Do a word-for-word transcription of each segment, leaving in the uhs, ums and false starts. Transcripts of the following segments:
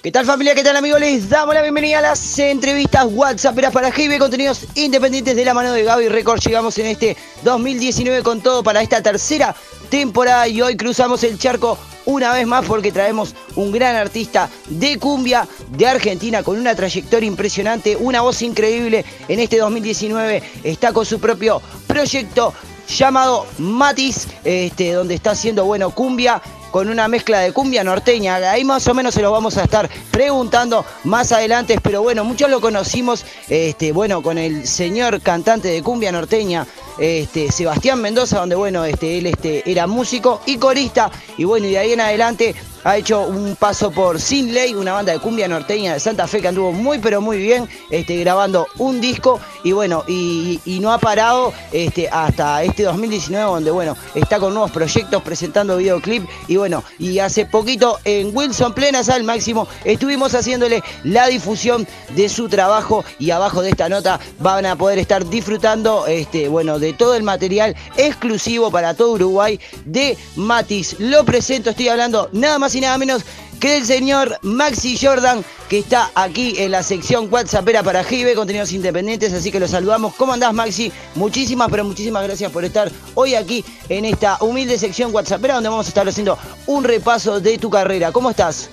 ¿Qué tal familia? ¿Qué tal amigos? Les damos la bienvenida a las entrevistas WhatsApperas para G B, contenidos independientes de la mano de Gaby Record. Llegamos en este dos mil diecinueve con todo para esta tercera temporada y hoy cruzamos el charco una vez más porque traemos un gran artista de cumbia de Argentina con una trayectoria impresionante, una voz increíble. En este dos mil diecinueve está con su propio proyecto llamado Matiz, este, donde está haciendo, bueno, cumbia con una mezcla de cumbia norteña. Ahí más o menos se lo vamos a estar preguntando más adelante, pero bueno, muchos lo conocimos, este, bueno, con el señor cantante de cumbia norteña, este, Sebastián Mendoza, donde bueno, este, él este, era músico y corista, y bueno, y de ahí en adelante ha hecho un paso por Sin Ley, una banda de cumbia norteña de Santa Fe que anduvo muy pero muy bien, este, grabando un disco y bueno, y, y no ha parado este, hasta este dos mil diecinueve, donde bueno, está con nuevos proyectos, presentando videoclip y bueno, y hace poquito en Wilson Plena Sal Máximo estuvimos haciéndole la difusión de su trabajo y abajo de esta nota van a poder estar disfrutando este, bueno, de todo el material exclusivo para todo Uruguay de Matiz. Lo presento, estoy hablando nada más y nada menos que del señor Maxi Jordan, que está aquí en la sección WhatsAppera para G B, contenidos independientes, así que lo saludamos. ¿Cómo andás, Maxi? Muchísimas, pero muchísimas gracias por estar hoy aquí en esta humilde sección WhatsAppera, donde vamos a estar haciendo un repaso de tu carrera. ¿Cómo estás?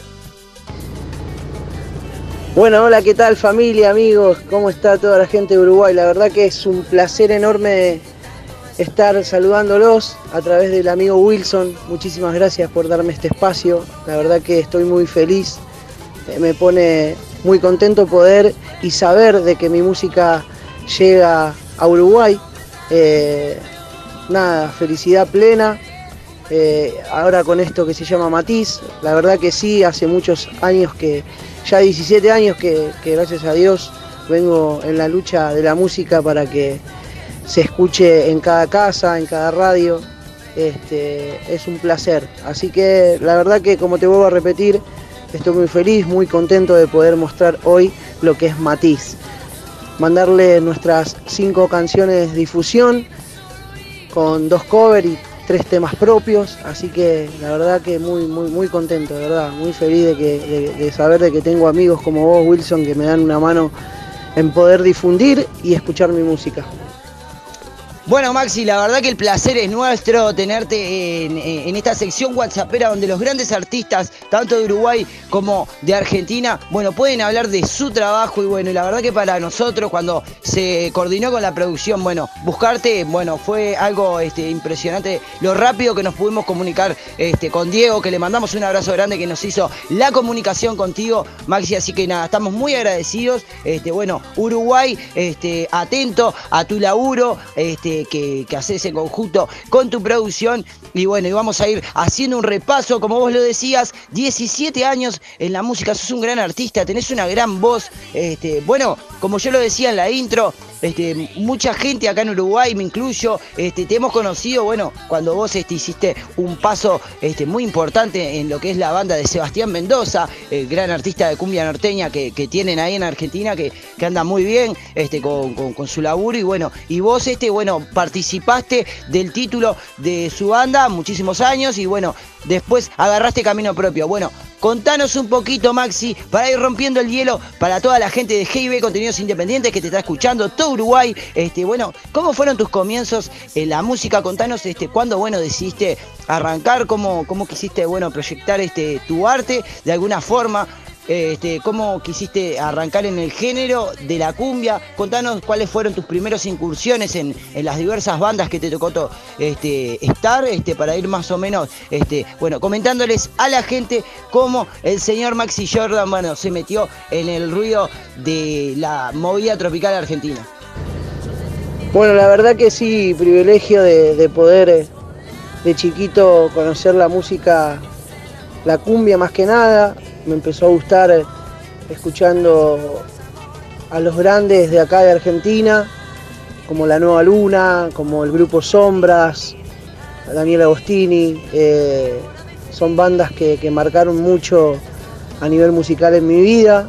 Bueno, hola, ¿qué tal familia, amigos? ¿Cómo está toda la gente de Uruguay? La verdad que es un placer enorme estar saludándolos a través del amigo Wilson. Muchísimas gracias por darme este espacio. La verdad que estoy muy feliz. Me pone muy contento poder y saber de que mi música llega a Uruguay. Eh, nada, felicidad plena. Eh, ahora con esto que se llama Matiz, la verdad que sí, hace muchos años que, ya diecisiete años que, que gracias a Dios vengo en la lucha de la música para que se escuche en cada casa, en cada radio. Este, es un placer. Así que la verdad que, como te vuelvo a repetir, estoy muy feliz, muy contento de poder mostrar hoy lo que es Matiz. Mandarle nuestras cinco canciones de difusión con dos covers y tres temas propios. Así que la verdad que muy, muy, muy contento, de verdad. Muy feliz de, que, de, de saber de que tengo amigos como vos, Wilson, que me dan una mano en poder difundir y escuchar mi música. Bueno, Maxi, la verdad que el placer es nuestro tenerte en, en esta sección WhatsAppera donde los grandes artistas, tanto de Uruguay como de Argentina, bueno, pueden hablar de su trabajo y bueno, y la verdad que para nosotros cuando se coordinó con la producción, bueno, buscarte, bueno, fue algo este, impresionante, lo rápido que nos pudimos comunicar este, con Diego, que le mandamos un abrazo grande que nos hizo la comunicación contigo, Maxi, así que nada, estamos muy agradecidos, este, bueno, Uruguay, este, atento a tu laburo, este, Que, que haces en conjunto con tu producción y bueno, y vamos a ir haciendo un repaso, como vos lo decías, diecisiete años en la música, sos un gran artista, tenés una gran voz, este, bueno, como yo lo decía en la intro, este, mucha gente acá en Uruguay, me incluyo, este, te hemos conocido, bueno, cuando vos este, hiciste un paso este, muy importante en lo que es la banda de Sebastián Mendoza, el gran artista de cumbia norteña que, que tienen ahí en Argentina, que, que anda muy bien este, con, con, con su laburo y bueno, y vos este, bueno, participaste del título de su banda muchísimos años y bueno, después agarraste camino propio. Bueno, contanos un poquito, Maxi, para ir rompiendo el hielo para toda la gente de G B, contenidos independientes que te está escuchando, todo Uruguay. Este, bueno, ¿cómo fueron tus comienzos en la música? Contanos este, cuándo, bueno, decidiste arrancar, cómo, cómo quisiste, bueno, proyectar este, tu arte de alguna forma. Este, ¿Cómo quisiste arrancar en el género de la cumbia? Contanos cuáles fueron tus primeras incursiones en, en las diversas bandas que te tocó to, este, estar, este, para ir más o menos, este, bueno, comentándoles a la gente cómo el señor Maxi Jordan, bueno, se metió en el ruido de la movida tropical argentina. Bueno, la verdad que sí, privilegio de, de poder de chiquito conocer la música, la cumbia más que nada. Me empezó a gustar escuchando a los grandes de acá de Argentina, como La Nueva Luna, como el grupo Sombras, Daniel Agostini. Eh, son bandas que, que marcaron mucho a nivel musical en mi vida.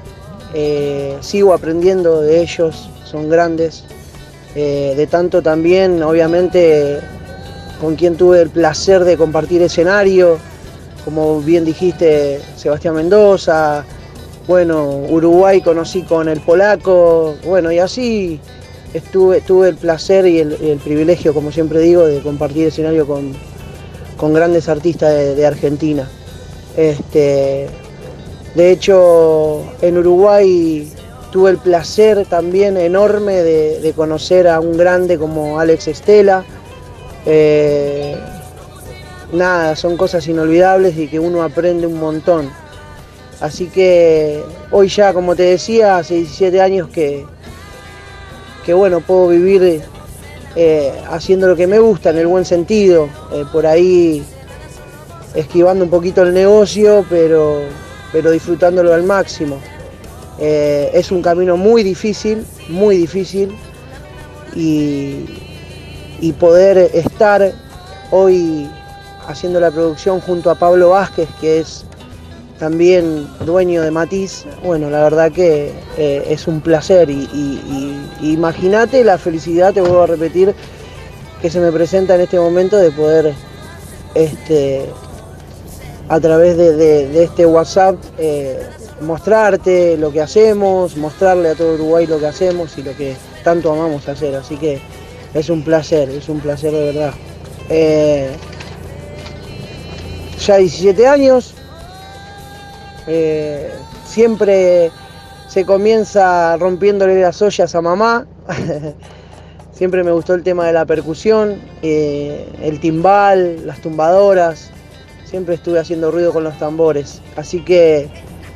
Eh, sigo aprendiendo de ellos, son grandes. Eh, de tanto también, obviamente, con quien tuve el placer de compartir escenario, como bien dijiste, Sebastián Mendoza. Bueno, Uruguay conocí con el polaco, bueno, y así estuve, tuve el placer y el, el privilegio, como siempre digo, de compartir escenario con, con grandes artistas de, de Argentina. Este, de hecho, en Uruguay tuve el placer también enorme de, de conocer a un grande como Alex Estela. Eh, nada, son cosas inolvidables y que uno aprende un montón. Así que hoy ya, como te decía, hace diecisiete años que, que bueno, puedo vivir eh, haciendo lo que me gusta, en el buen sentido, eh, por ahí esquivando un poquito el negocio, pero, pero disfrutándolo al máximo. Eh, es un camino muy difícil, muy difícil, y, y poder estar hoy haciendo la producción junto a Pablo Vázquez, que es también dueño de Matiz, bueno, la verdad que eh, es un placer y, y, y imagínate la felicidad, te vuelvo a repetir, que se me presenta en este momento de poder, este, a través de, de, de este WhatsApp, eh, mostrarte lo que hacemos, mostrarle a todo Uruguay lo que hacemos y lo que tanto amamos hacer, así que es un placer, es un placer de verdad. Eh, ya diecisiete años. Eh, siempre se comienza rompiéndole las ollas a mamá. Siempre me gustó el tema de la percusión, eh, el timbal, las tumbadoras. Siempre estuve haciendo ruido con los tambores. Así que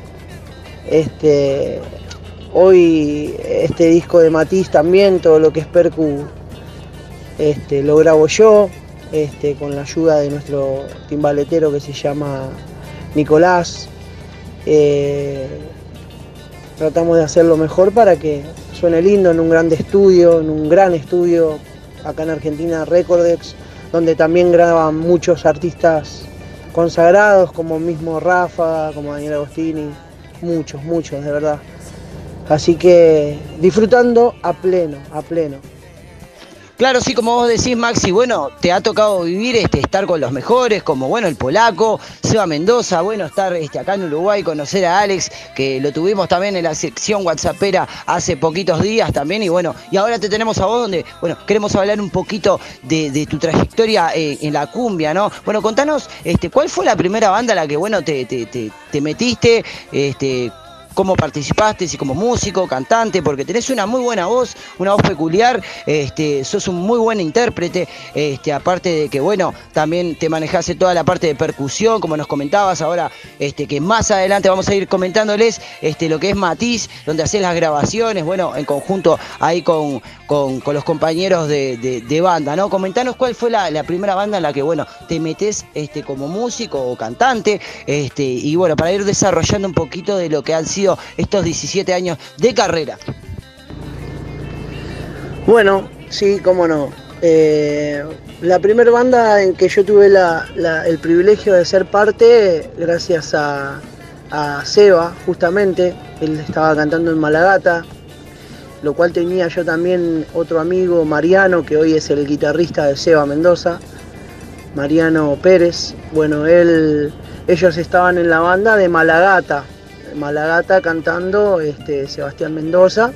este, hoy este disco de Matiz también, todo lo que es percu, este, lo grabo yo, este, con la ayuda de nuestro timbaletero que se llama Nicolás. Eh, tratamos de hacerlo mejor para que suene lindo en un gran estudio, en un gran estudio acá en Argentina, Recordex, donde también graban muchos artistas consagrados como mismo Rafa, como Daniel Agostini, muchos, muchos de verdad. Así que disfrutando a pleno, a pleno. Claro, sí, como vos decís, Maxi, bueno, te ha tocado vivir, este, estar con los mejores, como, bueno, el polaco, Seba Mendoza, bueno, estar este, acá en Uruguay, conocer a Alex, que lo tuvimos también en la sección WhatsAppera hace poquitos días también, y bueno, y ahora te tenemos a vos donde, bueno, queremos hablar un poquito de, de tu trayectoria eh, en la cumbia, ¿no? Bueno, contanos, este, ¿cuál fue la primera banda a la que, bueno, te, te, te, te metiste, este... cómo participaste, si como músico, cantante, porque tenés una muy buena voz, una voz peculiar, este, sos un muy buen intérprete, este, aparte de que, bueno, también te manejaste toda la parte de percusión, como nos comentabas ahora, este, que más adelante vamos a ir comentándoles este, lo que es Matiz, donde haces las grabaciones, bueno, en conjunto ahí con, con, con los compañeros de, de, de banda, ¿no? Comentanos cuál fue la, la primera banda en la que, bueno, te metés este, como músico o cantante, este, y bueno, para ir desarrollando un poquito de lo que han sido estos diecisiete años de carrera. Bueno, sí, cómo no. Eh, la primera banda en que yo tuve la, la, el privilegio de ser parte, gracias a, a Seba, justamente, él estaba cantando en Malagata, lo cual tenía yo también otro amigo, Mariano, que hoy es el guitarrista de Seba Mendoza, Mariano Pérez. Bueno, él, ellos estaban en la banda de Malagata, Malagata cantando este, Sebastián Mendoza.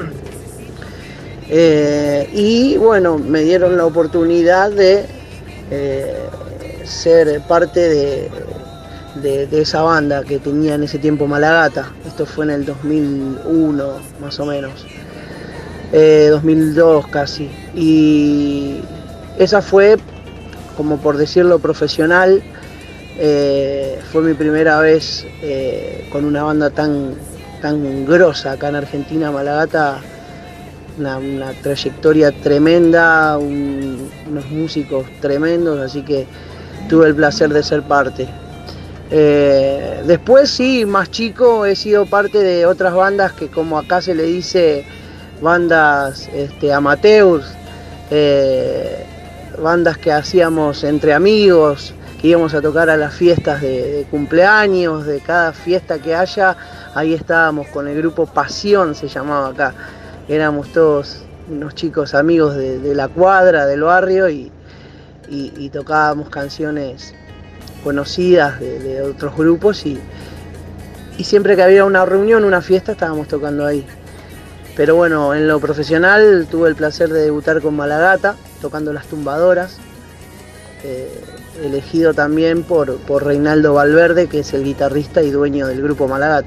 eh, y bueno, me dieron la oportunidad de eh, ser parte de, de, de esa banda que tenía en ese tiempo Malagata. Esto fue en el dos mil uno más o menos, eh, dos mil dos casi, y esa fue, como por decirlo, profesional. Eh, fue mi primera vez eh, con una banda tan, tan grosa acá en Argentina. Malagata, una, una trayectoria tremenda, un, unos músicos tremendos, así que tuve el placer de ser parte. Eh, después sí, más chico, he sido parte de otras bandas que, como acá se le dice, bandas este, amateurs, eh, bandas que hacíamos entre amigos, que íbamos a tocar a las fiestas de, de cumpleaños, de cada fiesta que haya, ahí estábamos con el grupo Pasión, se llamaba acá. Éramos todos unos chicos amigos de, de la cuadra, del barrio, y, y, y tocábamos canciones conocidas de, de otros grupos y, y siempre que había una reunión, una fiesta, estábamos tocando ahí. Pero bueno, en lo profesional tuve el placer de debutar con Malagata, tocando Las Tumbadoras, eh, elegido también por, por Reinaldo Valverde, que es el guitarrista y dueño del grupo Malagata.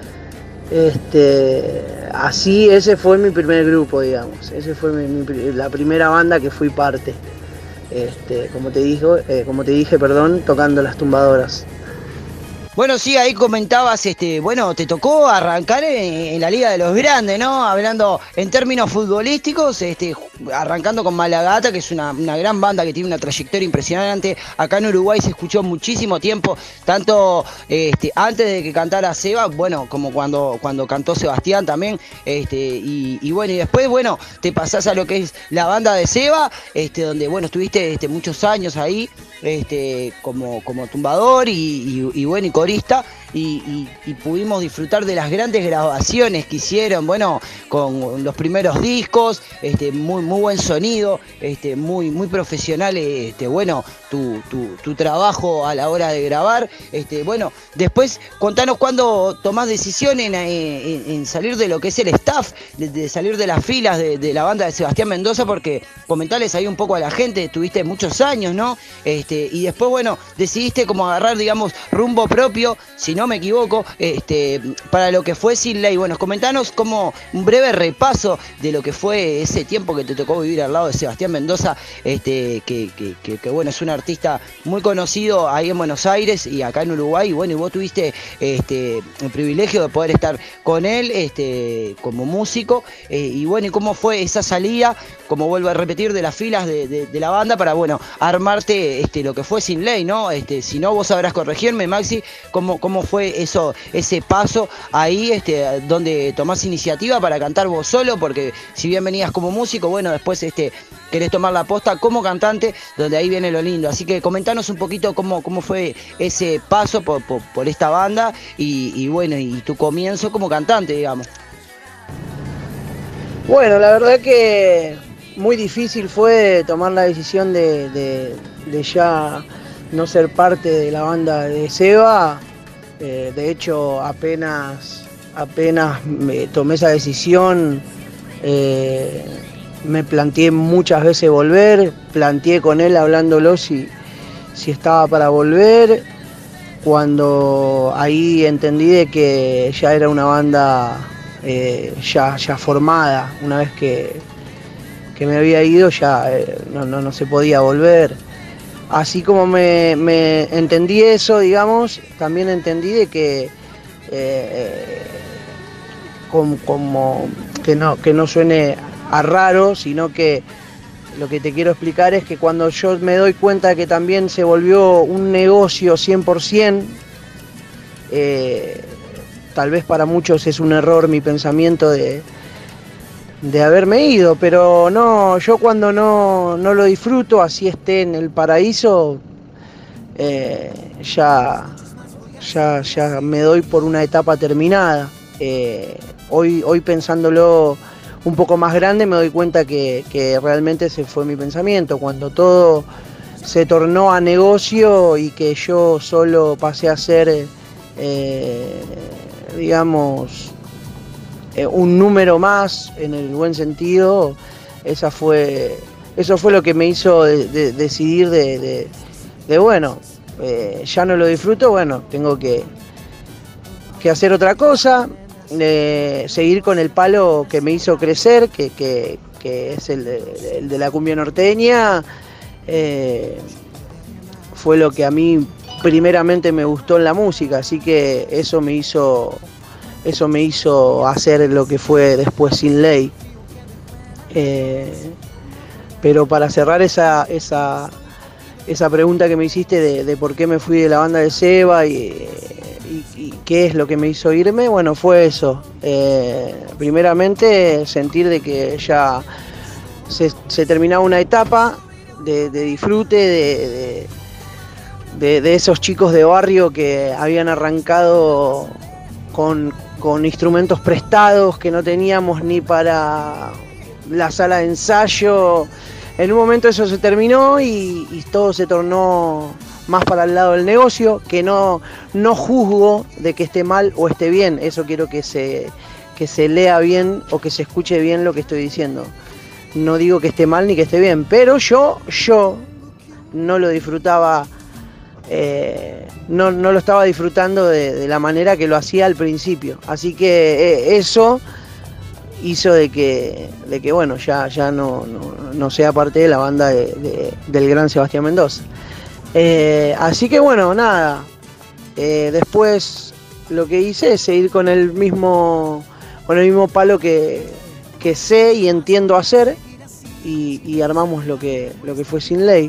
Este, así, ese fue mi primer grupo, digamos, ese fue mi, mi, la primera banda que fui parte, este, como te dijo, eh, como te dije, perdón, tocando Las Tumbadoras. Bueno, sí, ahí comentabas, este, bueno, te tocó arrancar en, en la Liga de los Grandes, ¿no? Hablando en términos futbolísticos, este, arrancando con Malagata, que es una, una gran banda que tiene una trayectoria impresionante. Acá en Uruguay se escuchó muchísimo tiempo, tanto este, antes de que cantara Seba, bueno, como cuando, cuando cantó Sebastián también, este, y, y bueno, y después, bueno, te pasás a lo que es la banda de Seba, este, donde, bueno, estuviste este, muchos años ahí, este, como, como tumbador y, y, y bueno, y corista, y, y, y pudimos disfrutar de las grandes grabaciones que hicieron, bueno, con los primeros discos, este, muy, muy buen sonido, este, muy, muy profesional, este, bueno, tu, tu, tu trabajo a la hora de grabar, este, bueno, después contanos cuándo tomás decisión en, en, en salir de lo que es el staff, de, de salir de las filas de, de la banda de Sebastián Mendoza, porque comentales ahí un poco a la gente, tuviste muchos años, ¿no? Este, y después, bueno, decidiste como agarrar, digamos, rumbo propio, si no me equivoco, este, para lo que fue Sin Ley. Bueno, comentanos como un breve repaso de lo que fue ese tiempo que te tocó vivir al lado de Sebastián Mendoza, este, que, que, que, que bueno, es un artista muy conocido ahí en Buenos Aires y acá en Uruguay, y bueno, y vos tuviste este, el privilegio de poder estar con él este, como músico, eh, y bueno, y cómo fue esa salida, como vuelvo a repetir, de las filas de, de, de la banda para, bueno, armarte este, lo que fue Sin Ley, ¿no? Este, si no, vos sabrás corregirme, Maxi, cómo, cómo fue eso, ese paso ahí, este, donde tomás iniciativa para cantar vos solo, porque si bien venías como músico, bueno, después este, querés tomar la posta como cantante, donde ahí viene lo lindo. Así que comentanos un poquito cómo, cómo fue ese paso por, por, por esta banda y, y bueno, y tu comienzo como cantante, digamos. Bueno, la verdad que muy difícil fue tomar la decisión de, de, de ya no ser parte de la banda de Seba. Eh, de hecho, apenas, apenas me tomé esa decisión, eh, me planteé muchas veces volver, planteé con él hablándolo si, si estaba para volver, cuando ahí entendí de que ya era una banda eh, ya, ya formada, una vez que, que me había ido ya eh, no, no, no se podía volver. Así como me, me entendí eso, digamos, también entendí de que eh, como, como que no, que no suene a raro, sino que lo que te quiero explicar es que cuando yo me doy cuenta que también se volvió un negocio cien por ciento, eh, tal vez para muchos es un error mi pensamiento de, de haberme ido, pero no, yo cuando no, no lo disfruto, así esté en el paraíso, eh, ya, ya, ya me doy por una etapa terminada. Eh, hoy, hoy pensándolo un poco más grande me doy cuenta que, que realmente ese fue mi pensamiento, cuando todo se tornó a negocio y que yo solo pasé a ser, eh, digamos, eh, un número más en el buen sentido. Esa fue, eso fue lo que me hizo de, de, decidir de, de, de bueno, eh, ya no lo disfruto, bueno, tengo que, que hacer otra cosa. Eh, seguir con el palo que me hizo crecer, que, que, que es el de, el de la cumbia norteña, eh, fue lo que a mí primeramente me gustó en la música, así que eso me hizo, eso me hizo hacer lo que fue después Sin Ley. Eh, pero para cerrar esa, esa, esa pregunta que me hiciste de, de por qué me fui de la banda de Seba y Y, y qué es lo que me hizo irme, bueno, fue eso. Eh, primeramente sentir de que ya se, se terminaba una etapa de, de disfrute de, de, de, de esos chicos de barrio que habían arrancado con, con instrumentos prestados que no teníamos ni para la sala de ensayo. En un momento eso se terminó y, y todo se tornó más para el lado del negocio, que no, no juzgo de que esté mal o esté bien, eso quiero que se, que se lea bien o que se escuche bien lo que estoy diciendo. No digo que esté mal ni que esté bien, pero yo, yo no lo disfrutaba, eh, no, no lo estaba disfrutando de, de la manera que lo hacía al principio. Así que eh, eso hizo de que, de que bueno, ya, ya no, no, no sea parte de la banda de, de, del gran Sebastián Mendoza. Eh, así que bueno, nada, eh, después lo que hice es seguir con el mismo, con el mismo palo que, que sé y entiendo hacer, y, y armamos lo que, lo que fue Sin Ley.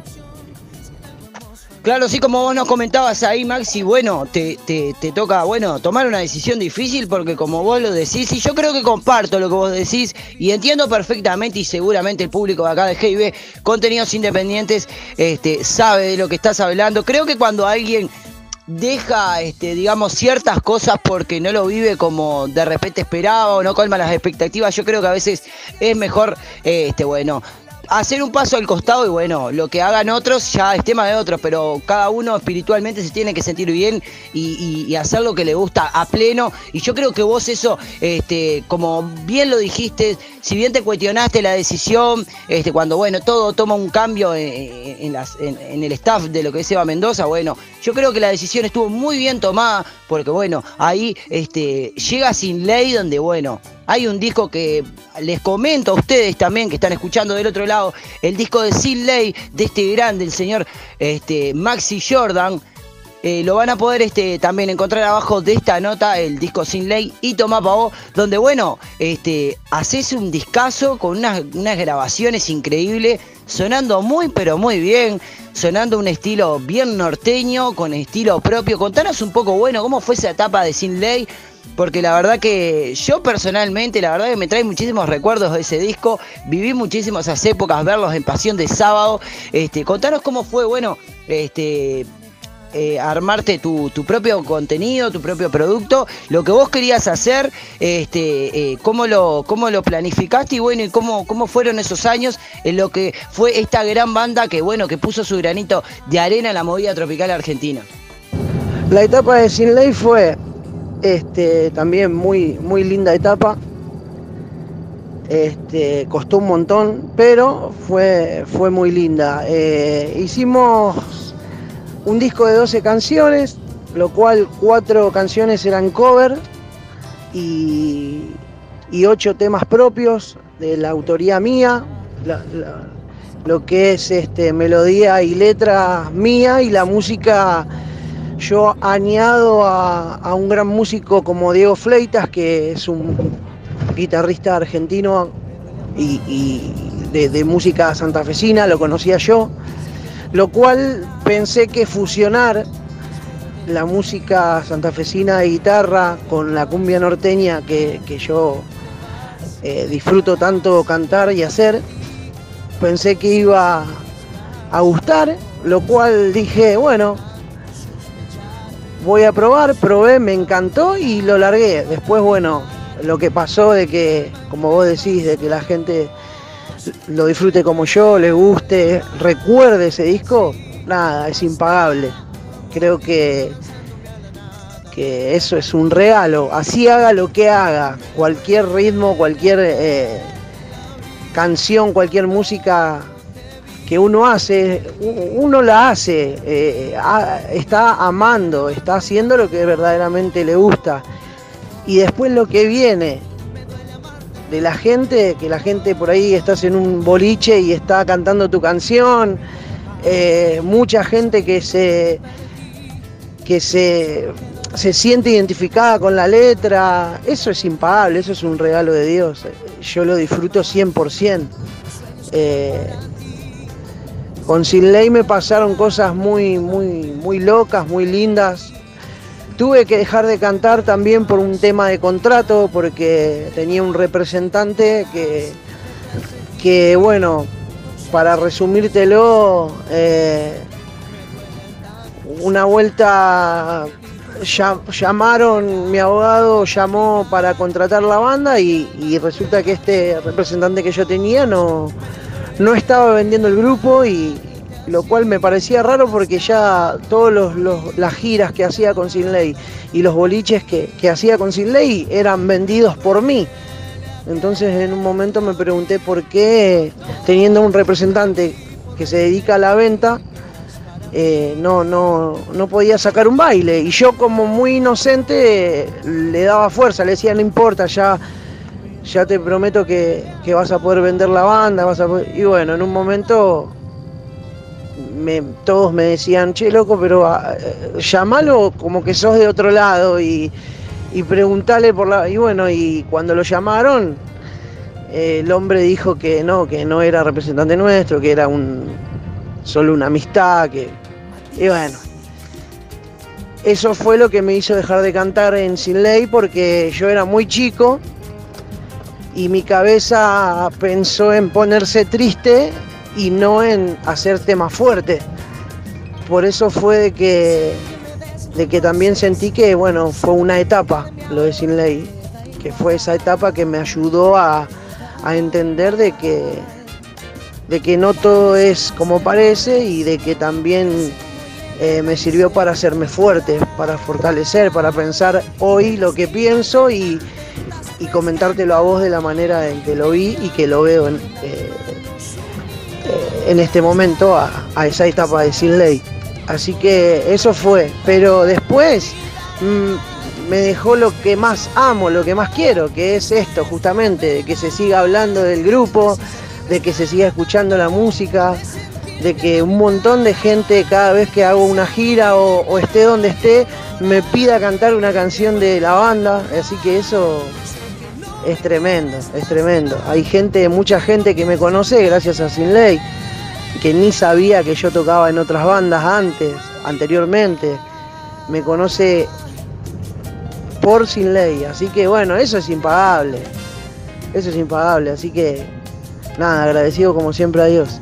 Claro, sí, como vos nos comentabas ahí, Maxi, bueno, te, te, te toca, bueno, tomar una decisión difícil porque como vos lo decís, y yo creo que comparto lo que vos decís y entiendo perfectamente, y seguramente el público de acá de G I B, Contenidos Independientes, este, sabe de lo que estás hablando. Creo que cuando alguien deja, este, digamos, ciertas cosas porque no lo vive como de repente esperaba o no colma las expectativas, yo creo que a veces es mejor, este, bueno, hacer un paso al costado y bueno, lo que hagan otros ya es tema de otros, pero cada uno espiritualmente se tiene que sentir bien y, y, y hacer lo que le gusta a pleno. Y yo creo que vos eso, este, como bien lo dijiste, si bien te cuestionaste la decisión, este, cuando bueno, todo toma un cambio en, en, las, en, en el staff de lo que es Eva Mendoza, bueno, yo creo que la decisión estuvo muy bien tomada, porque bueno, ahí este, llega Sin Ley, donde bueno, hay un disco que les comento a ustedes también que están escuchando del otro lado, el disco de Sin Ley, de este grande, el señor este, Maxi Jordan. Eh, lo van a poder este, también encontrar abajo de esta nota, el disco Sin Ley y Tomá Pa' Vos, donde bueno, este, haces un discazo con unas, unas grabaciones increíbles, sonando muy pero muy bien, sonando un estilo bien norteño, con estilo propio. Contanos un poco, bueno, cómo fue esa etapa de Sin Ley, porque la verdad que yo personalmente, la verdad que me trae muchísimos recuerdos de ese disco, viví muchísimo esas épocas, verlos en Pasión de Sábado. Este, contanos cómo fue, bueno, este... Eh, armarte tu, tu propio contenido, tu propio producto, lo que vos querías hacer, este, eh, cómo lo, cómo lo planificaste y bueno, y cómo, cómo fueron esos años en lo que fue esta gran banda que bueno, que puso su granito de arena en la movida tropical argentina. La etapa de Sin Ley fue este, también muy, muy linda etapa. Este, costó un montón, pero fue, fue muy linda. Eh, hicimos un disco de doce canciones, lo cual cuatro canciones eran cover y, y ocho temas propios de la autoría mía, la, la, lo que es este, melodía y letra mía, y la música yo añado a, a un gran músico como Diego Fleitas, que es un guitarrista argentino y, y de, de música santafesina, lo conocía yo. Lo cual pensé que fusionar la música santafesina de guitarra con la cumbia norteña que, que yo eh, disfruto tanto cantar y hacer, pensé que iba a gustar, lo cual dije, bueno, voy a probar, probé, me encantó y lo largué. Después, bueno, lo que pasó de que, como vos decís, de que la gente lo disfrute como yo, le guste, recuerde ese disco, nada, es impagable. Creo que, que eso es un regalo, así haga lo que haga, cualquier ritmo, cualquier eh, canción, cualquier música que uno hace, uno la hace, eh, está amando, está haciendo lo que verdaderamente le gusta. Y después lo que viene de la gente, que la gente por ahí estás en un boliche y está cantando tu canción, eh, mucha gente que se que se, se siente identificada con la letra, eso es impagable, eso es un regalo de Dios, yo lo disfruto cien por ciento. Eh, con Sin Ley me pasaron cosas muy, muy, muy locas, muy lindas. Tuve que dejar de cantar también por un tema de contrato, porque tenía un representante que, que bueno, para resumírtelo, eh, una vuelta llamaron, mi abogado llamó para contratar la banda y, y resulta que este representante que yo tenía no, no estaba vendiendo el grupo y, lo cual me parecía raro porque ya todas las giras que hacía con Sin Ley y los boliches que, que hacía con Sin Ley eran vendidos por mí. Entonces en un momento me pregunté por qué, teniendo un representante que se dedica a la venta, eh, no, no, no podía sacar un baile. Y yo, como muy inocente, le daba fuerza, le decía, no importa, ya, ya te prometo que, que vas a poder vender la banda, vas a poder... Y bueno, en un momento me, todos me decían, che, loco, pero uh, llamalo como que sos de otro lado y, y preguntale por la... Y bueno, y cuando lo llamaron, eh, el hombre dijo que no, que no era representante nuestro, que era un solo una amistad, que... Y bueno, eso fue lo que me hizo dejar de cantar en Sin Ley, porque yo era muy chico y mi cabeza pensó en ponerse triste y no en hacer temas fuertes. Por eso fue de que, de que también sentí que, bueno, fue una etapa lo de Sin Ley, que fue esa etapa que me ayudó a, a entender de que, de que no todo es como parece, y de que también eh, me sirvió para hacerme fuerte, para fortalecer, para pensar hoy lo que pienso y, y comentártelo a vos de la manera en que lo vi y que lo veo en, eh, en este momento a, a esa etapa de Sin Ley. Así que eso fue, pero después mmm, me dejó lo que más amo, lo que más quiero, que es esto justamente, de que se siga hablando del grupo, de que se siga escuchando la música, de que un montón de gente cada vez que hago una gira o, o esté donde esté, me pida cantar una canción de la banda. Así que eso es tremendo, es tremendo. Hay gente, mucha gente que me conoce gracias a Sin Ley, que ni sabía que yo tocaba en otras bandas antes, anteriormente. Me conoce por Sin Ley, así que bueno, eso es impagable. Eso es impagable, así que nada, agradecido como siempre a Dios.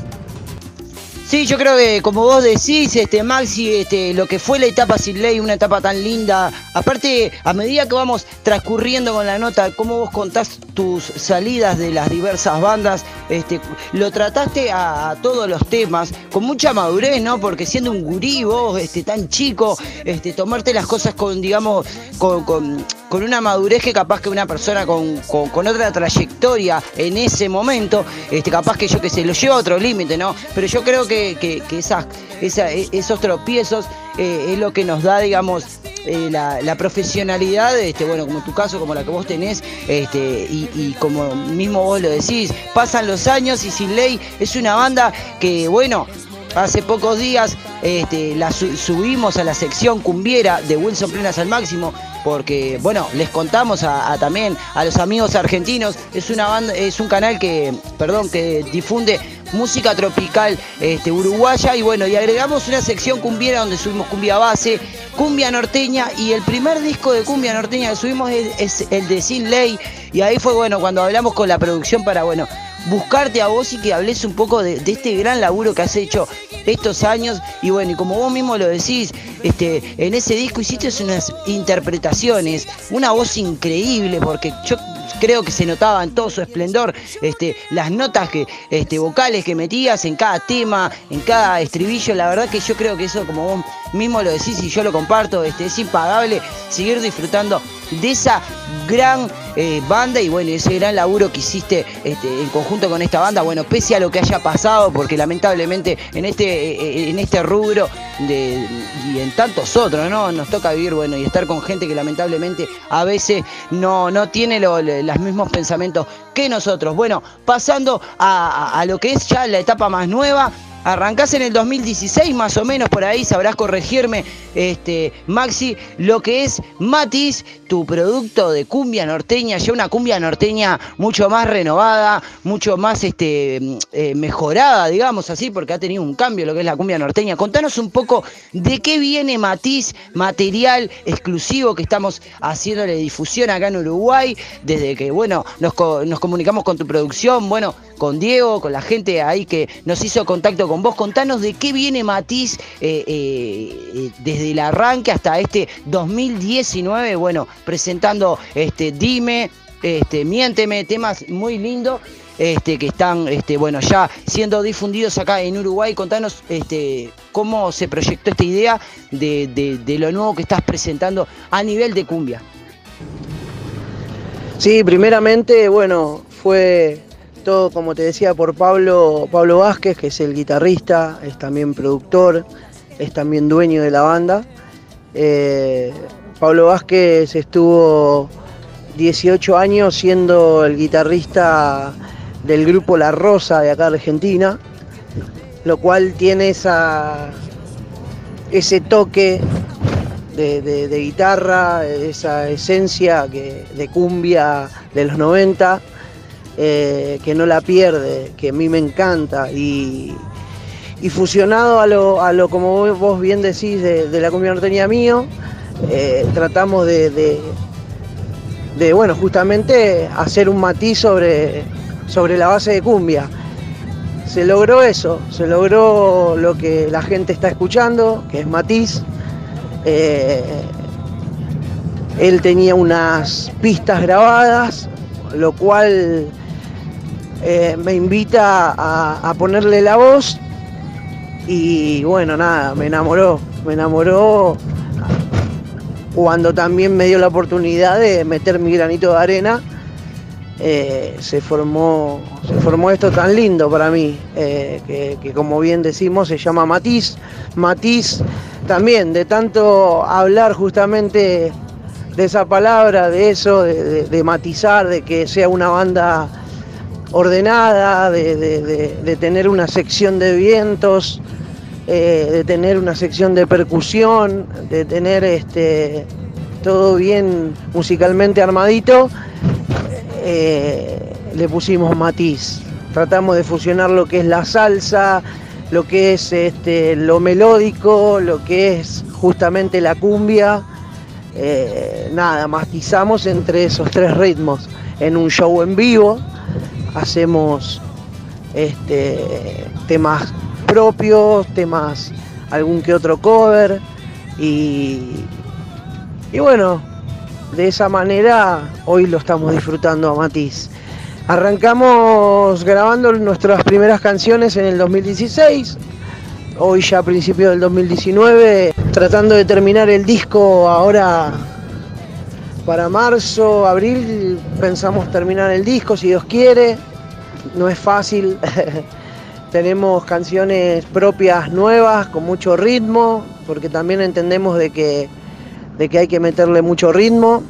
Sí, yo creo que como vos decís, este Maxi, este, lo que fue la etapa Sin Ley, una etapa tan linda. Aparte, a medida que vamos transcurriendo con la nota, cómo vos contás tus salidas de las diversas bandas, este, lo trataste a, a todos los temas con mucha madurez, ¿no? Porque siendo un gurí vos, este, tan chico, este, tomarte las cosas con, digamos, con, con, con una madurez que capaz que una persona con, con, con otra trayectoria en ese momento, este, capaz que yo que sé, lo lleva a otro límite, ¿no? Pero yo creo que Que, que esas, esa, esos tropiezos eh, es lo que nos da, digamos, eh, la, la profesionalidad, este, bueno, como tu caso, como la que vos tenés, este, y, y como mismo vos lo decís, pasan los años y Sin Ley es una banda que, bueno, hace pocos días este, la su subimos a la sección cumbiera de Wilson Plenas al Máximo, porque, bueno, les contamos a, a también a los amigos argentinos, es una banda, es un canal que, perdón, que difunde música tropical este, uruguaya, y bueno, y agregamos una sección cumbiera donde subimos cumbia base, cumbia norteña, y el primer disco de cumbia norteña que subimos es, es el de Sin Ley, y ahí fue, bueno, cuando hablamos con la producción para, bueno, buscarte a vos y que hables un poco de, de este gran laburo que has hecho estos años. Y bueno, y como vos mismo lo decís, este, en ese disco hiciste unas interpretaciones, una voz increíble, porque yo creo que se notaba en todo su esplendor este, las notas que, este, vocales que metías en cada tema, en cada estribillo. La verdad que yo creo que eso, como vos mismo lo decís y yo lo comparto, este, es impagable seguir disfrutando de esa gran eh, banda, y bueno, ese gran laburo que hiciste este, en conjunto con esta banda, bueno, pese a lo que haya pasado, porque lamentablemente en este, eh, en este rubro de, y en tantos otros, ¿no? Nos toca vivir, bueno, y estar con gente que lamentablemente a veces no, no tiene lo, los mismos pensamientos que nosotros. Bueno, pasando a, a, a lo que es ya la etapa más nueva. Arrancás en el dos mil dieciséis, más o menos, por ahí sabrás corregirme, este, Maxi, lo que es Matiz, tu producto de cumbia norteña, ya una cumbia norteña mucho más renovada, mucho más este, eh, mejorada, digamos así, porque ha tenido un cambio lo que es la cumbia norteña. Contanos un poco de qué viene Matiz, material exclusivo que estamos haciéndole difusión acá en Uruguay, desde que, bueno, nos, nos comunicamos con tu producción, bueno, con Diego, con la gente ahí que nos hizo contacto con vos. Contanos de qué viene Matiz eh, eh, desde el arranque hasta este dos mil diecinueve, bueno, presentando este Dime, este Miénteme, temas muy lindos. este, que están este, bueno, ya siendo difundidos acá en Uruguay. Contanos este, cómo se proyectó esta idea de, de, de lo nuevo que estás presentando a nivel de cumbia. Sí, primeramente, bueno, fue todo, como te decía, por Pablo, Pablo Vázquez, que es el guitarrista, es también productor, es también dueño de la banda. Eh, Pablo Vázquez estuvo dieciocho años siendo el guitarrista del grupo La Rosa de acá de Argentina, lo cual tiene esa, ese toque de, de, de guitarra, esa esencia que, de cumbia de los noventa, eh, que no la pierde, que a mí me encanta, y, y fusionado a lo, a lo, como vos bien decís, de, de la cumbia norteña mío, eh, tratamos de, de, de, bueno, justamente hacer un matiz sobre, sobre la base de cumbia. Se logró eso, se logró lo que la gente está escuchando, que es matiz. Eh, él tenía unas pistas grabadas, lo cual eh, me invita a, a ponerle la voz, y bueno, nada, me enamoró, me enamoró cuando también me dio la oportunidad de meter mi granito de arena. Eh, se formó, se formó esto tan lindo para mí, eh, que, que como bien decimos se llama Matiz. Matiz también, de tanto hablar justamente de esa palabra, de eso, de, de, de matizar, de que sea una banda ordenada, de, de, de, de tener una sección de vientos, eh, de tener una sección de percusión, de tener este, todo bien musicalmente armadito. Eh, le pusimos matiz, tratamos de fusionar lo que es la salsa, lo que es este, lo melódico, lo que es justamente la cumbia, eh, nada, matizamos entre esos tres ritmos. En un show en vivo hacemos este, temas propios, temas, algún que otro cover, y, y bueno, de esa manera hoy lo estamos disfrutando a Matiz. Arrancamos grabando nuestras primeras canciones en el dos mil dieciséis, hoy ya a principios del dos mil diecinueve, tratando de terminar el disco ahora para marzo, abril, pensamos terminar el disco si Dios quiere. No es fácil, tenemos canciones propias nuevas con mucho ritmo, porque también entendemos de que de que hay que meterle mucho ritmo,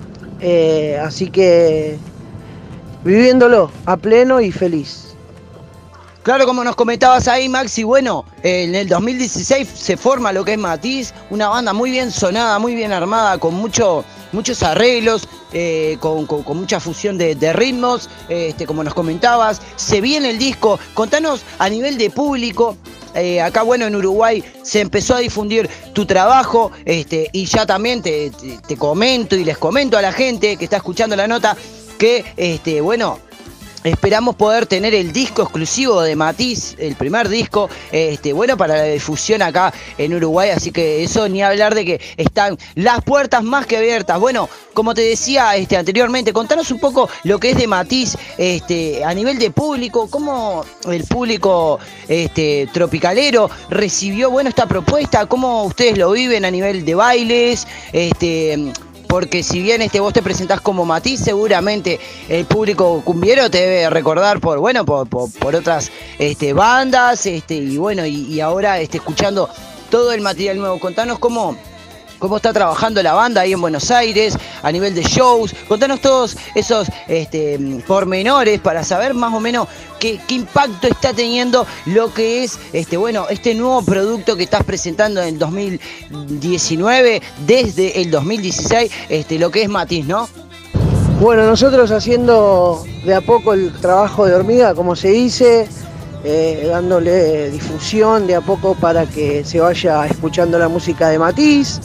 eh, así que viviéndolo a pleno y feliz. Claro, como nos comentabas ahí, Maxi, bueno, en el dos mil dieciséis se forma lo que es Matiz, una banda muy bien sonada, muy bien armada, con mucho, muchos arreglos, eh, con, con, con mucha fusión de, de ritmos, este, como nos comentabas. Se viene el disco, contanos a nivel de público. Eh, acá, bueno, en Uruguay se empezó a difundir tu trabajo, este, y ya también te, te, te comento y les comento a la gente que está escuchando la nota que, este, bueno, esperamos poder tener el disco exclusivo de Matiz, el primer disco, este, bueno, para la difusión acá en Uruguay, así que eso ni hablar de que están las puertas más que abiertas. Bueno, como te decía este, anteriormente, contanos un poco lo que es de Matiz, este, a nivel de público, cómo el público este, tropicalero recibió, bueno, esta propuesta, cómo ustedes lo viven a nivel de bailes, este... porque si bien este, vos te presentás como Matiz, seguramente el público cumbiero te debe recordar por, bueno, por, por, por otras este, bandas, este, y bueno, y, y ahora este, escuchando todo el material nuevo. Contanos cómo, cómo está trabajando la banda ahí en Buenos Aires, a nivel de shows. Contanos todos esos este, pormenores para saber más o menos qué, qué impacto está teniendo lo que es este, bueno, este nuevo producto que estás presentando en dos mil diecinueve, desde el dos mil dieciséis, este, lo que es Matiz, ¿no? Bueno, nosotros haciendo de a poco el trabajo de hormiga, como se dice, eh, dándole difusión de a poco para que se vaya escuchando la música de Matiz,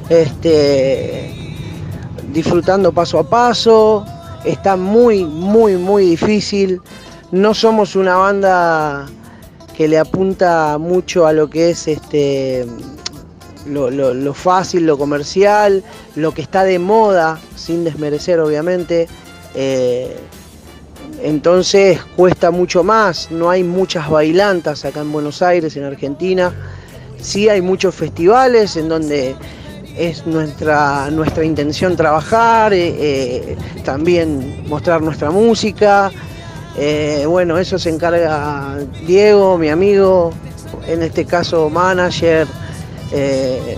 este, disfrutando paso a paso. Está muy, muy, muy difícil. No somos una banda que le apunta mucho a lo que es este, lo, lo, lo fácil, lo comercial, lo que está de moda, sin desmerecer obviamente. Eh, entonces cuesta mucho más, no hay muchas bailantas acá en Buenos Aires, en Argentina. Sí hay muchos festivales en donde es nuestra, nuestra intención trabajar, eh, eh, también mostrar nuestra música. Eh, bueno, eso se encarga Diego, mi amigo, en este caso manager, eh,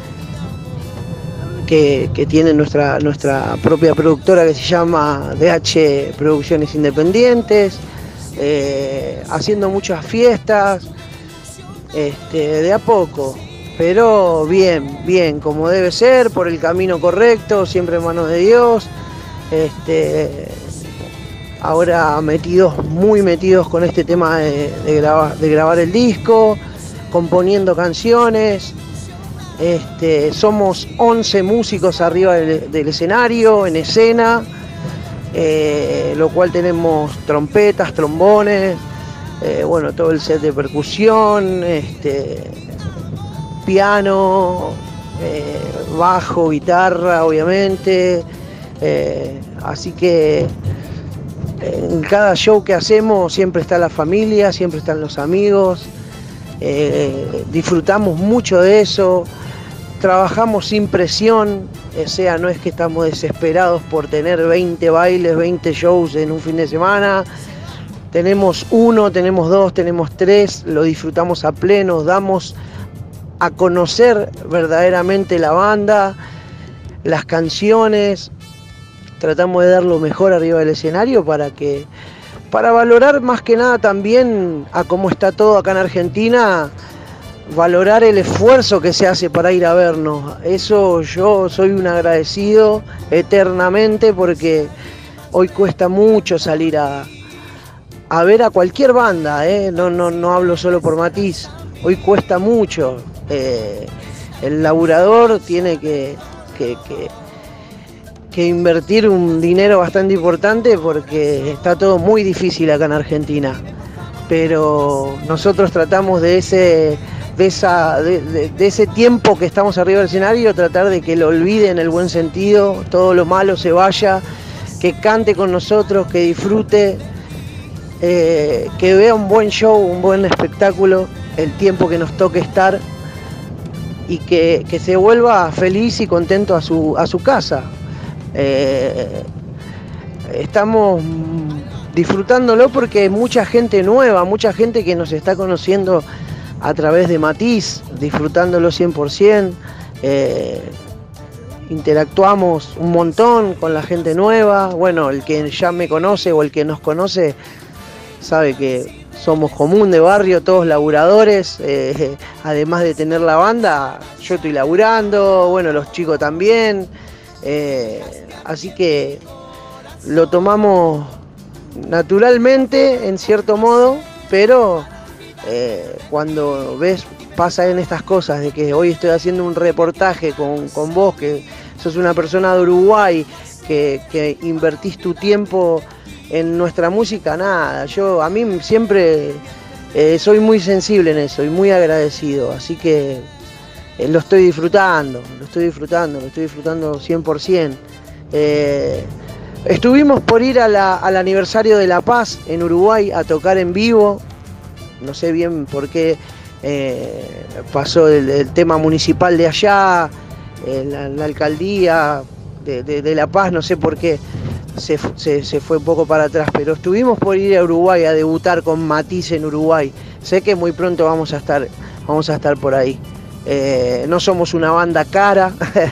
que, que tiene nuestra, nuestra propia productora que se llama D H Producciones Independientes, eh, haciendo muchas fiestas, este, de a poco, pero bien, bien, como debe ser, por el camino correcto, siempre en manos de Dios. Este, ahora metidos, muy metidos con este tema de, de, graba, de grabar el disco, componiendo canciones. Este, somos once músicos arriba del, del escenario, en escena, eh, lo cual tenemos trompetas, trombones, eh, bueno, todo el set de percusión, este, piano, eh, bajo, guitarra, obviamente, eh, así que en cada show que hacemos siempre está la familia, siempre están los amigos, eh, disfrutamos mucho de eso. Trabajamos sin presión, o sea, no es que estamos desesperados por tener veinte bailes, veinte shows en un fin de semana. Tenemos uno, tenemos dos, tenemos tres, lo disfrutamos a pleno, damos a conocer verdaderamente la banda, las canciones. Tratamos de dar lo mejor arriba del escenario para que, para valorar más que nada también a cómo está todo acá en Argentina, valorar el esfuerzo que se hace para ir a vernos. Eso yo soy un agradecido eternamente, porque hoy cuesta mucho salir a, a ver a cualquier banda, ¿eh? no, no, no hablo solo por Matiz, hoy cuesta mucho. Eh, el laburador tiene que, que, que, que invertir un dinero bastante importante porque está todo muy difícil acá en Argentina, pero nosotros tratamos de ese... De, esa, de, de, de ese tiempo que estamos arriba del escenario, tratar de que lo olvide en el buen sentido, todo lo malo se vaya, que cante con nosotros, que disfrute, eh, que vea un buen show, un buen espectáculo, el tiempo que nos toque estar, y que, que se vuelva feliz y contento a su, a su casa. Eh, estamos disfrutándolo porque hay mucha gente nueva, mucha gente que nos está conociendo a través de Matiz, disfrutándolo cien por ciento, eh, interactuamos un montón con la gente nueva. Bueno, el que ya me conoce o el que nos conoce sabe que somos común de barrio, todos laburadores, eh, además de tener la banda, yo estoy laburando, bueno, los chicos también, eh, así que lo tomamos naturalmente, en cierto modo, pero Eh, cuando ves, pasa en estas cosas, de que hoy estoy haciendo un reportaje con, con vos, que sos una persona de Uruguay, que, que invertís tu tiempo en nuestra música, nada, yo a mí siempre eh, soy muy sensible en eso y muy agradecido, así que eh, lo estoy disfrutando, lo estoy disfrutando, lo estoy disfrutando cien por ciento. Eh, estuvimos por ir a la, al aniversario de La Paz en Uruguay a tocar en vivo. No sé bien por qué eh, pasó el, el tema municipal de allá, eh, la, la alcaldía de, de, de La Paz, no sé por qué se, se, se fue un poco para atrás, pero estuvimos por ir a Uruguay a debutar con Matiz en Uruguay. Sé que muy pronto vamos a estar, vamos a estar por ahí. Eh, no somos una banda cara,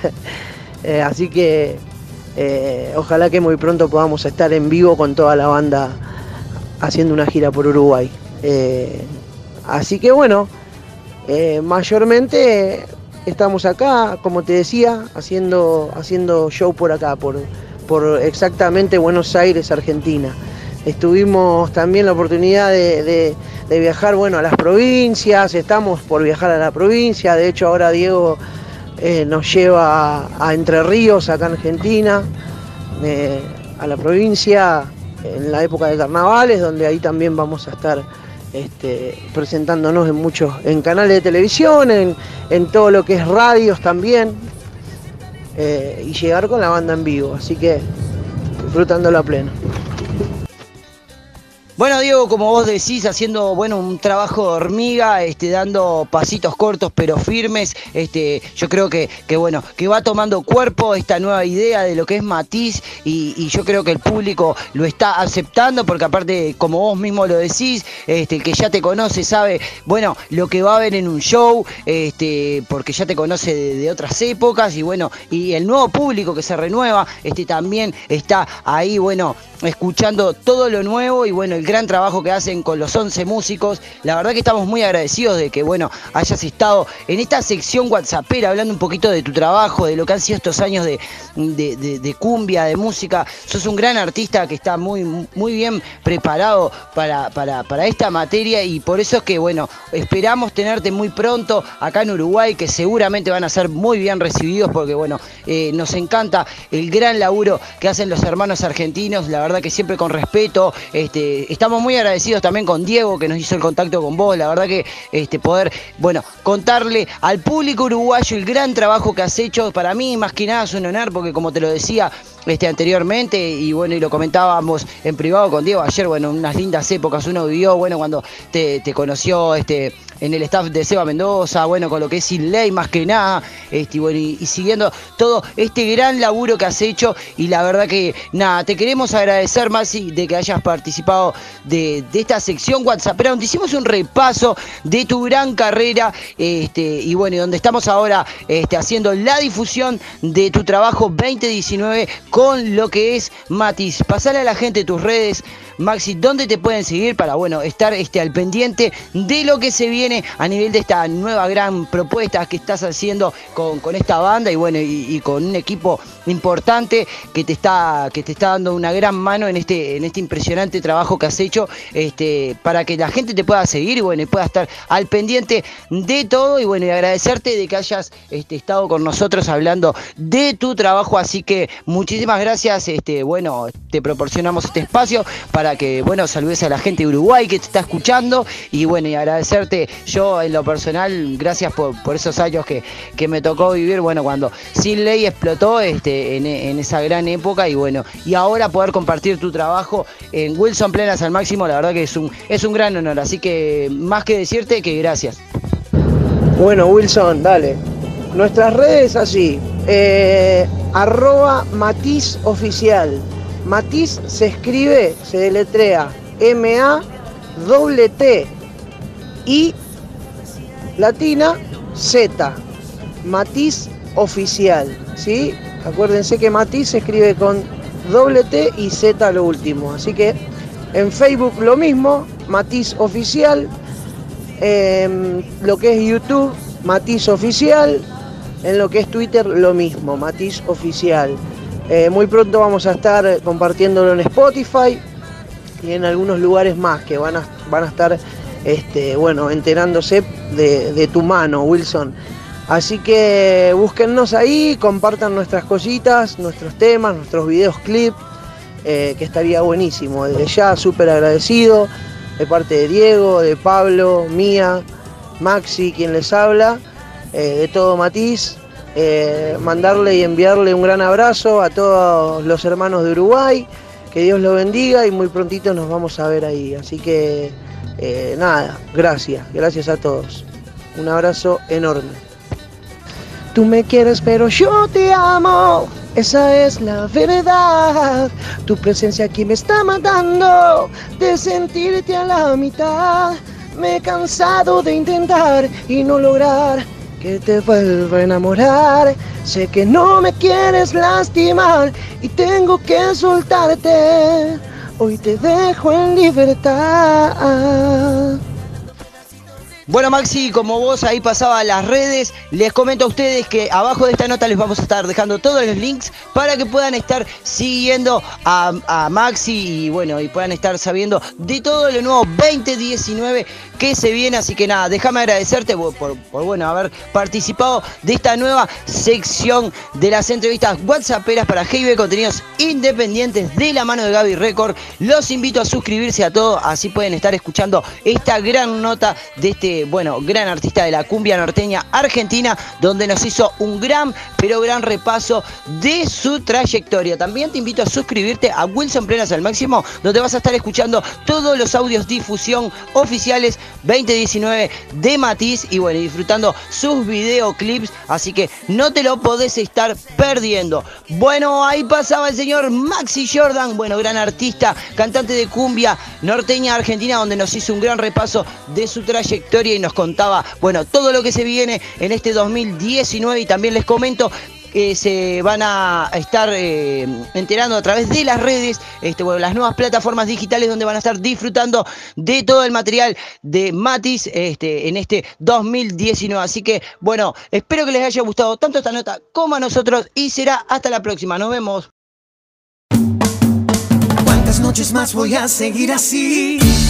eh, así que eh, ojalá que muy pronto podamos estar en vivo con toda la banda haciendo una gira por Uruguay. Eh, así que bueno, eh, mayormente estamos acá, como te decía, haciendo, haciendo show por acá, por, por exactamente Buenos Aires, Argentina. Estuvimos también la oportunidad de, de, de viajar, bueno, a las provincias, estamos por viajar a la provincia, de hecho ahora Diego eh, nos lleva a, a Entre Ríos, acá en Argentina, eh, a la provincia, en la época de carnavales, donde ahí también vamos a estar Este, presentándonos en muchos, en canales de televisión, en, en todo lo que es radios también, eh, y llegar con la banda en vivo, así que disfrutándolo a pleno. Bueno, Diego, como vos decís, haciendo bueno un trabajo de hormiga, este, dando pasitos cortos pero firmes, este, yo creo que, que bueno, que va tomando cuerpo esta nueva idea de lo que es Matiz y, y yo creo que el público lo está aceptando porque aparte, como vos mismo lo decís, este, el que ya te conoce sabe, bueno, lo que va a haber en un show, este, porque ya te conoce de, de otras épocas y bueno, y el nuevo público que se renueva, este, también está ahí, bueno, escuchando todo lo nuevo y bueno, el gran trabajo que hacen con los once músicos. La verdad que estamos muy agradecidos de que bueno, hayas estado en esta sección WhatsAppera hablando un poquito de tu trabajo, de lo que han sido estos años de, de, de, de cumbia, de música. Sos un gran artista que está muy, muy bien preparado para, para, para esta materia y por eso es que bueno, esperamos tenerte muy pronto acá en Uruguay, que seguramente van a ser muy bien recibidos porque bueno, eh, nos encanta el gran laburo que hacen los hermanos argentinos, la verdad que siempre con respeto. Este, estamos muy agradecidos también con Diego que nos hizo el contacto con vos, la verdad que este, poder, bueno, contarle al público uruguayo el gran trabajo que has hecho, para mí más que nada es un honor porque como te lo decía este, anteriormente y bueno, y lo comentábamos en privado con Diego ayer, bueno, unas lindas épocas uno vivió, bueno, cuando te, te conoció este, en el staff de Seba Mendoza, bueno, con lo que es Sin Ley más que nada, este, bueno, y, y siguiendo todo este gran laburo que has hecho y la verdad que nada, te queremos agradecer Maxi de que hayas participado de, de esta sección WhatsApp, donde hicimos un repaso de tu gran carrera este, y bueno, donde estamos ahora este, haciendo la difusión de tu trabajo veinte diecinueve con lo que es Matiz. Pasale a la gente tus redes, Maxi, ¿dónde te pueden seguir para bueno estar este, al pendiente de lo que se viene a nivel de esta nueva gran propuesta que estás haciendo con, con esta banda y bueno y, y con un equipo importante que te está que te está dando una gran mano en este en este impresionante trabajo que has hecho este para que la gente te pueda seguir y bueno y pueda estar al pendiente de todo y bueno y agradecerte de que hayas este, estado con nosotros hablando de tu trabajo, así que muchísimas gracias, este bueno te proporcionamos este espacio para que bueno saludes a la gente de Uruguay que te está escuchando y bueno y agradecerte yo en lo personal, gracias por, por esos años que, que me tocó vivir, bueno cuando Sin Ley explotó este En, en esa gran época y bueno, y ahora poder compartir tu trabajo en Wilson Plenas al máximo, la verdad que es un, es un gran honor, así que más que decirte que gracias. Bueno Wilson, dale. Nuestras redes así, eh, arroba Matiz Oficial. Matiz se escribe, se deletrea M A T T I latina Z. Matiz Oficial, ¿sí? Acuérdense que Matiz se escribe con doble T y Z lo último. Así que en Facebook lo mismo, Matiz Oficial. En lo que es YouTube, Matiz Oficial. En lo que es Twitter, lo mismo, Matiz Oficial. Eh, muy pronto vamos a estar compartiéndolo en Spotify y en algunos lugares más que van a, van a estar este, bueno, enterándose de, de tu mano, Wilson. Así que búsquennos ahí, compartan nuestras cositas, nuestros temas, nuestros videos clip, eh, que estaría buenísimo. Desde ya súper agradecido de parte de Diego, de Pablo, mía, Maxi, quien les habla, eh, de todo Matiz. Eh, mandarle y enviarle un gran abrazo a todos los hermanos de Uruguay, que Dios los bendiga y muy prontito nos vamos a ver ahí. Así que eh, nada, gracias, gracias a todos. Un abrazo enorme. Tú me quieres pero yo te amo, esa es la verdad. Tu presencia aquí me está matando de sentirte a la mitad. Me he cansado de intentar y no lograr que te vuelva a enamorar. Sé que no me quieres lastimar y tengo que soltarte. Hoy te dejo en libertad. Bueno Maxi, como vos ahí pasaba las redes, les comento a ustedes que abajo de esta nota les vamos a estar dejando todos los links para que puedan estar siguiendo a, a Maxi y bueno, y puedan estar sabiendo de todo lo nuevo veinte diecinueve que se viene, así que nada, déjame agradecerte por, por, por bueno, haber participado de esta nueva sección de las entrevistas WhatsApperas para G I B Contenidos Independientes de la mano de Gaby Record. Los invito a suscribirse a todos, así pueden estar escuchando esta gran nota de este este, bueno, gran artista de la cumbia norteña argentina, donde nos hizo un gran, pero gran repaso de su trayectoria. También te invito a suscribirte a Wilson Plenas al Máximo, donde vas a estar escuchando todos los audios difusión oficiales veinte diecinueve de Matiz y bueno, disfrutando sus videoclips, así que no te lo podés estar perdiendo. Bueno, ahí pasaba el señor Maxi Jordan, bueno, gran artista, cantante de cumbia norteña argentina, donde nos hizo un gran repaso de su trayectoria y nos contaba, bueno, todo lo que se viene en este dos mil diecinueve. Y también les comento que se van a estar eh, enterando a través de las redes, este, bueno, las nuevas plataformas digitales donde van a estar disfrutando de todo el material de Matiz este, en este dos mil diecinueve. Así que, bueno, espero que les haya gustado tanto esta nota como a nosotros y será hasta la próxima. Nos vemos. ¿Cuántas noches más voy a seguir así?